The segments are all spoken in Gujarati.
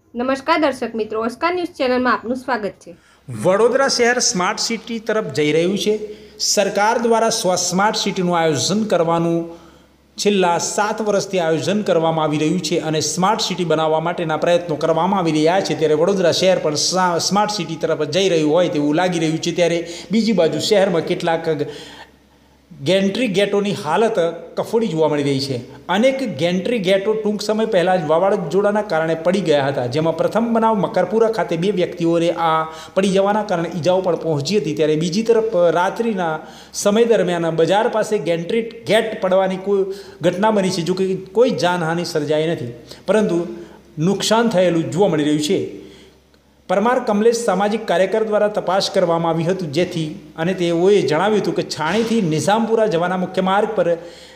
નમસ્કાર દર્શક મિત્રો, ઓસ્કાર ન્યૂઝ ચેનલમાં આપનું સ્વાગત છે। વડોદરા શહેર સ્માર્ટ સિટી તરફ જઈ રહ્યું છે। સરકાર દ્વારા સ્માર્ટ સિટીનું આયોજન કરવાનું છેલ્લા 7 વર્ષથી આયોજન કરવામાં આવી રહ્યું છે અને સ્માર્ટ સિટી બનાવવા માટેના પ્રયત્નો કરવામાં આવી રહ્યા છે। ત્યારે વડોદરા શહેર પણ સ્માર્ટ સિટી તરફ જઈ રહ્યું હોય તેવું લાગી રહ્યું છે। ત્યારે બીજી બાજુ શહેરમાં કેટલાક ગેન્ટ્રી ગેટોની હાલત કફોડી જોવા મળી રહી છે। અનેક ગેન્ટ્રી ગેટો ટૂંક સમય પહેલાં જ વાવાઝોડાના કારણે પડી ગયા હતા, જેમાં પ્રથમ બનાવ મકરપુરા ખાતે 2 વ્યક્તિઓને આ પડી જવાના કારણે ઈજાઓ પણ પહોંચી હતી। ત્યારે બીજી તરફ રાત્રિના સમય દરમિયાન બજાર પાસે ગેન્ટ્રી ગેટ પડવાની કોઈ ઘટના બની છે, જો કે કોઈ જાનહાનિ સર્જાઈ નથી, પરંતુ નુકસાન થયેલું જોવા મળી રહ્યું છે। પરમાર કમલેશ સામાજિક કાર્યકર દ્વારા તપાસ કરવામાં આવી હતી, જેથી અને તેઓએ જણાવ્યું હતું કે છાણીથી નિઝામપુરા જવાના મુખ્ય માર્ગ પર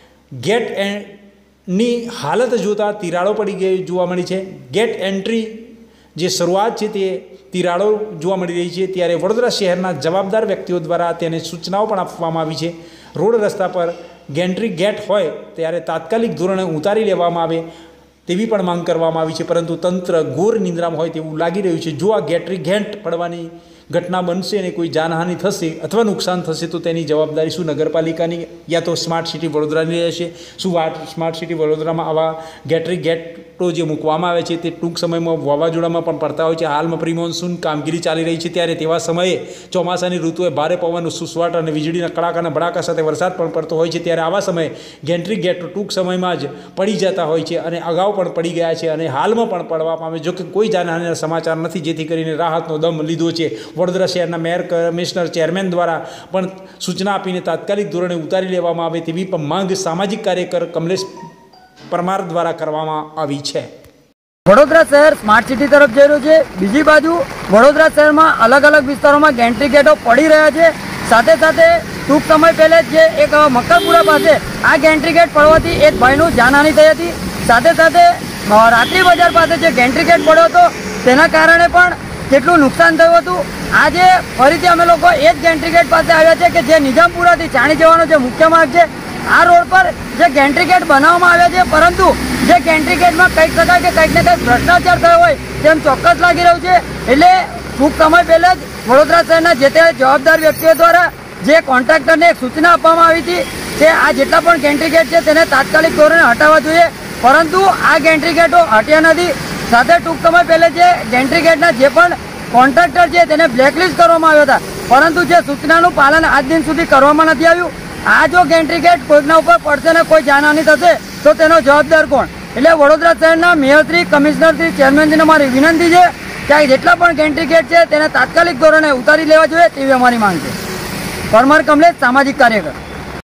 ગેટની હાલત જોતાં તિરાડો પડી ગઈ જોવા મળી છે। ગેટ એન્ટ્રી જે શરૂઆત છે તે તિરાડો જોવા મળી રહી છે। ત્યારે વડોદરા શહેરના જવાબદાર વ્યક્તિઓ દ્વારા તેને સૂચનાઓ પણ આપવામાં આવી છે। રોડ રસ્તા પર ગેન્ટ્રી ગેટ હોય ત્યારે તાત્કાલિક ધોરણે ઉતારી લેવામાં આવે તેવી પણ માંગ કરવામાં આવી છે, પરંતુ તંત્ર ઘોર નિંદ્રામાં હોય તેવું લાગી રહ્યું છે। જો આ ગેન્ટ્રી ગેટ પડવાની ઘટના બનશે અને કોઈ જાનહાનિ થશે અથવા નુકસાન થશે તો તેની જવાબદારી શું નગરપાલિકાની યા તો સ્માર્ટ સિટી વડોદરાની રહેશે? શું સ્માર્ટ સિટી વડોદરામાં આવા ગેન્ટ્રી ગેટો જે મૂકવામાં આવે છે તે ટૂંક સમયમાં વાવાઝોડામાં પણ પડતા હોય છે? હાલમાં પ્રી મોન્સૂન કામગીરી ચાલી રહી છે, ત્યારે તેવા સમયે ચોમાસાની ઋતુએ ભારે પવન, સુસવાટ અને વીજળીના કડાકાના ભડાકા સાથે વરસાદ પણ પડતો હોય છે। ત્યારે આવા સમયે ગેન્ટ્રી ગેટો ટૂંક સમયમાં જ પડી જતા હોય છે અને અગાઉ પણ પડી ગયા છે અને હાલમાં પણ પડવા પામે, જો કે કોઈ જાનહાનિના સમાચાર નથી, જેથી કરીને રાહતનો દમ લીધો છે। વડોદરા શહેરના મેયર, કમિશનર, ચેરમેન દ્વારા પણ સૂચના આપીને તાત્કાલિક ધોરણે ઉતારી લેવામાં આવે તેવી પણ માંગ સામાજિક કાર્યકર કમલેશ પરમાર દ્વારા કરવામાં આવી છે। વડોદરા શહેર સ્માર્ટ સિટી તરફ જઈ રહ્યું છે। બીજી બાજુ વડોદરા શહેરમાં અલગ અલગ વિસ્તારોમાં ગેન્ટ્રી ગેટો પડી રહ્યા છે। સાથે સાથે ટૂંક સમય પહેલા જે એક મકરપુરા પાસે આ ગેન્ટ્રી ગેટ પડવાથી એક ભાઈનું જાનહાનિ થઈ હતી। સાથે સાથે રાત્રિ બજાર પાસે જે ગેન્ટ્રી ગેટ પડ્યો હતો તેના કારણે પણ કેટલું નુકસાન થયું હતું। આજે ફરીથી અમે લોકો એ જ ગેન્ટ્રી ગેટ પાસે આવ્યા છે કે જે નિઝામપુરાથી ચાણી જવાનો જે મુખ્ય માર્ગ છે, આ રોડ પર જે ગેન્ટ્રી ગેટ બનાવવામાં આવ્યા છે, પરંતુ જે ગેન્ટ્રી ગેટમાં કહી શકાય કે કંઈક ને કંઈક ભ્રષ્ટાચાર થયો હોય તેમ ચોક્કસ લાગી રહ્યું છે। એટલે ટૂંક સમય પહેલાં જ વડોદરા શહેરના જે તે જવાબદાર વ્યક્તિઓ દ્વારા જે કોન્ટ્રાક્ટરને એક સૂચના આપવામાં આવી હતી કે આ જેટલા પણ ગેન્ટ્રી ગેટ છે તેને તાત્કાલિક ધોરણે હટાવવા જોઈએ, પરંતુ આ ગેન્ટ્રી ગેટો હટ્યા નથી। સાથે ટૂંક સમય પહેલાં જે ગેન્ટ્રી ગેટના જે પણ કોન્ટ્રાક્ટર છે તેને બ્લેકલિસ્ટ કરવામાં આવ્યા હતા, પરંતુ જે સૂચનાનું પાલન આજ દિન સુધી કરવામાં નથી આવ્યું। આ જો ગેન્ટ્રી ગેટ કોઈકના ઉપર પડશે ને કોઈ જાનહાનિ થશે તો તેનો જવાબદાર કોણ? એટલે વડોદરા શહેરના મેયરશ્રી, કમિશનરશ્રી, ચેરમેનશ્રીને મારી વિનંતી છે કે જેટલા પણ ગેન્ટ્રી ગેટ છે તેને તાત્કાલિક ધોરણે ઉતારી લેવા જોઈએ તેવી અમારી માંગ છે। પરમાર કમલેશ, સામાજિક કાર્યકર।